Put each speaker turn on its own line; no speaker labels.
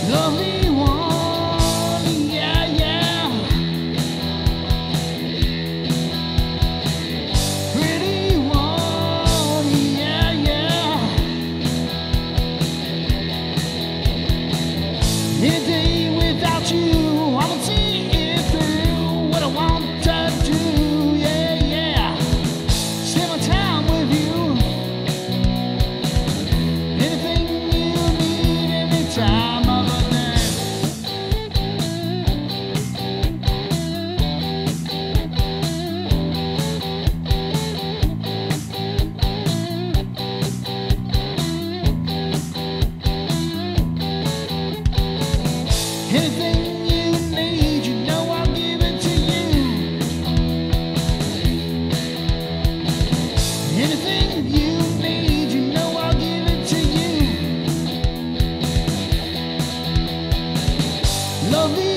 Lovely one, yeah, yeah. Pretty one, yeah, yeah. Any day without you, I would see it through. What I want to do, yeah, yeah. Spend my time with you. Anything you need, anytime of the day. Anything you need, you know I'll give it to you. Anything you need, you know I'll give it to you. Love you.